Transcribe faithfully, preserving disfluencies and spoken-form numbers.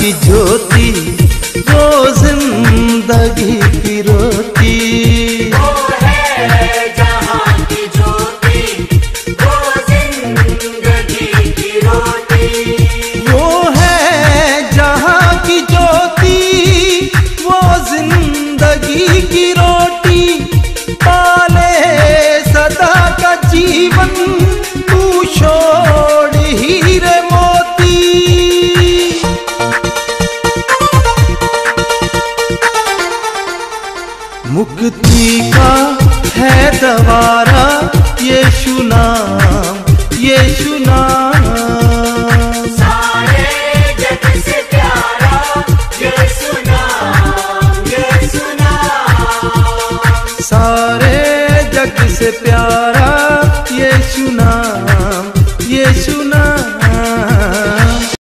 की ज्योति, वो जिंदगी की रोटी। वो है जहाँ की ज्योति, वो जिंदगी की रोटी। वो है जहाँ की ज्योति, वो जिंदगी की रोटी। पाले सदा का जीवन तू छोड़ हीरे मोती। मुक्ति का है द्वारा यीशु नाम, यीशु नाम। सारे जग से प्यारा यीशु नाम, यीशु नाम। सारे जग से प्यारा